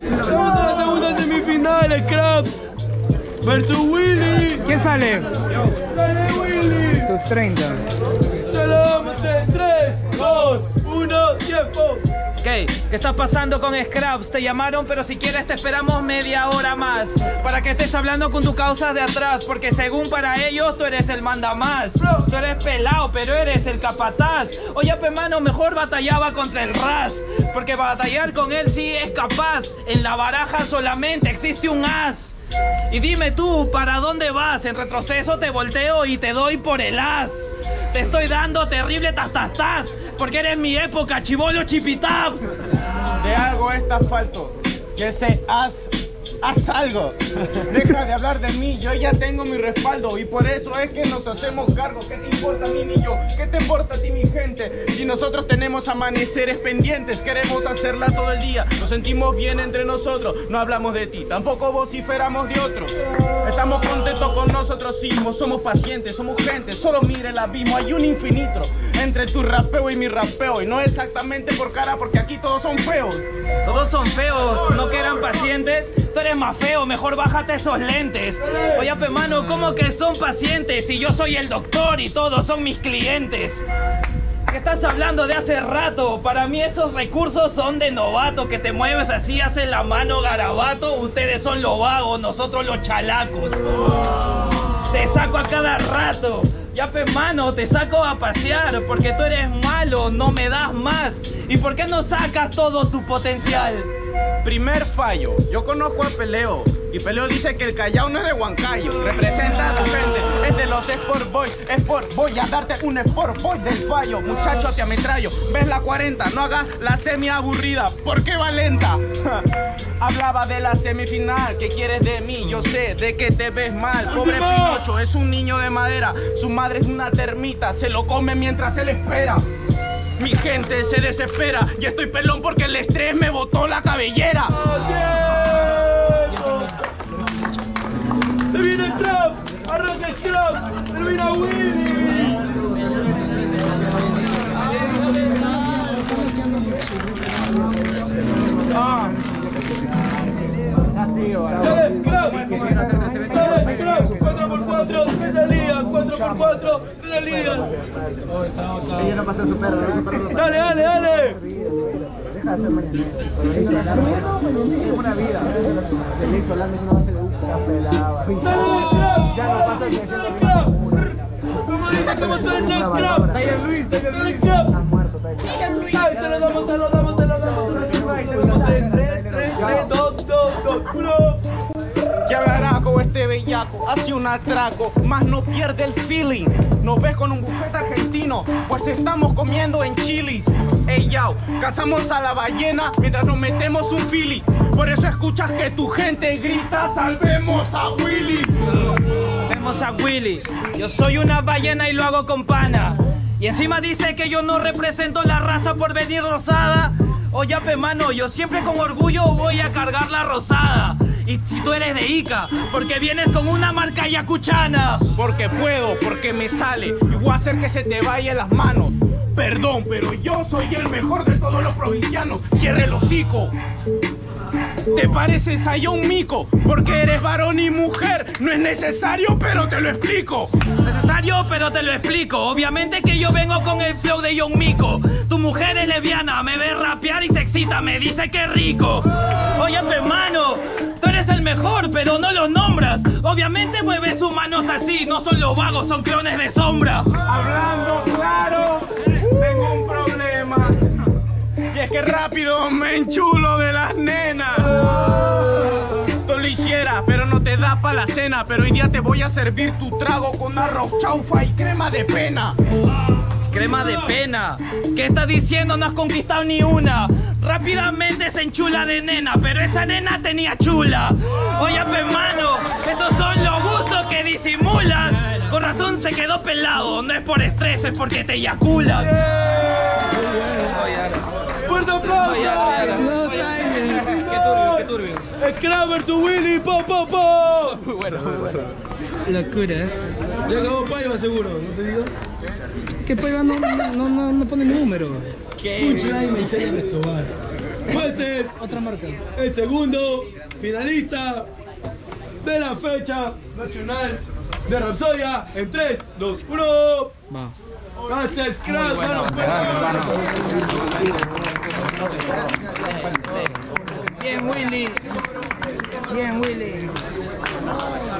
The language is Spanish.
Estamos en la segunda semifinal, Scraps versus Willy. ¿Quién sale? ¡Sale Willy! Tus 30. ¡Se lo damos en 3, 2, 1, tiempo! ¿Qué está pasando con Scraps? Te llamaron, pero si quieres te esperamos media hora más para que estés hablando con tu causa de atrás, porque según para ellos tú eres el mandamás. Tú eres pelado, pero eres el capataz. Oye, pe mano, mejor batallaba contra el Ras, porque batallar con él sí es capaz. En la baraja solamente existe un as. Y dime tú, ¿para dónde vas? En retroceso te volteo y te doy por el as. Te estoy dando terrible tas, porque eres mi época, chibolo chipitap. De algo está falto, que se haz algo. Deja de hablar de mí, yo ya tengo mi respaldo y por eso es que nos hacemos cargo. ¿Qué te importa a mí ni yo? ¿Qué te importa a ti mi gente? Si nosotros tenemos amaneceres pendientes, queremos hacerla todo el día. Nos sentimos bien entre nosotros, no hablamos de ti, tampoco vociferamos de otro. Estamos contentos con nosotros mismos, somos pacientes, somos gente. Solo mire el abismo, hay un infinito entre tu rapeo y mi rapeo. Y no exactamente por cara, porque aquí todos son feos. Todos son feos, no que eran pacientes. Tú eres más feo, mejor bájate esos lentes. Oye, pe mano, ¿cómo que son pacientes? Si yo soy el doctor y todos son mis clientes. ¿Qué estás hablando de hace rato? Para mí esos recursos son de novato. Que te mueves así, haces la mano garabato. Ustedes son los vagos, nosotros los chalacos. Te saco a cada rato. Ya, pe mano, te saco a pasear, porque tú eres malo, no me das más. ¿Y por qué no sacas todo tu potencial? Primer fallo, yo conozco a Peleo y Peleo dice que el Callao no es de Huancayo. Representa a la gente, es de los Sport Boys. Voy a darte un Sport Boy del fallo. Muchacho, te ametrallo, ves la 40, no hagas la semi aburrida, porque va lenta. Hablaba de la semifinal, ¿qué quieres de mí? Yo sé de que te ves mal. Pobre Pinocho, es un niño de madera, su madre es una termita, se lo come mientras él espera. Mi gente se desespera y estoy pelón porque el estrés me botó la cabellera. Se viene Scraps, arranca Scraps, termina Willy. Sale Scraps, sale Scraps, 4x4, 3 salidas, 4x4, 3 salidas. Ella no pasa su perro, Dale, dale, dale. Deja de hacer mañanero. Es una vida. El ley solar es una base de un pelado. Ya no pasa ni haciendo ¿Cómo dice cómo suena Scraps? Tiger Luis. Scraps. Estás muerto, Tiger. Ay, se lo damos, se lo damos, se lo damos. 3, 2, 1. Que hablará con este bellaco, hace un atraco, más no pierde el feeling. Nos ves con un buffet argentino, pues estamos comiendo en Chili's. Ey, yao, cazamos a la ballena mientras nos metemos un fili. Por eso escuchas que tu gente grita, ¡salvemos a Willy! Salvemos a Willy. Yo soy una ballena y lo hago con pana. Y encima dice que yo no represento la raza por venir rosada. Oye, pe mano, yo siempre con orgullo voy a cargar la rosada. Y si tú eres de Ica, porque vienes con una marca yacuchana. Porque puedo, porque me sale, y voy a hacer que se te vaya las manos. Perdón, pero yo soy el mejor de todos los provincianos. Cierre el hocico. Te pareces a John Mico, porque eres varón y mujer. No es necesario, pero te lo explico. Necesario, pero te lo explico. Obviamente que yo vengo con el flow de John Mico. Tu mujer es lesbiana, me ve rapear y se excita, me dice que rico. Oye, hermano, tú eres el mejor, pero no los nombras. Obviamente mueves sus manos así, no son los vagos, son clones de sombra. Hablando claro, tengo un problema. Y es que rápido me enchulo de las nenas. Tú lo hicieras, pero no te da para la cena. Pero hoy día te voy a servir tu trago con arroz chaufa y crema de pena. Crema de pena. ¿Qué estás diciendo? No has conquistado ni una. Rápidamente se enchula de nena, pero esa nena tenía chula. Oye, hermano, esos son los gustos que disimulas. Con razón se quedó pelado. No es por estrés, es porque te eyaculan. ¡Fuerte aplauso! Qué turbio. Scraps versus Willy, po. Muy bueno, muy bueno. Locuras. Ya acabó Paiva seguro, ¿no te digo? Que Paiva no pone número. Punchline me enseña de Escobar. Jueces, Otra marca. el segundo finalista de la fecha nacional de Rapsodia en 3, 2, 1. Va. Gracias, Craps, bueno, mano, Bien, Willy. Bien, Willy.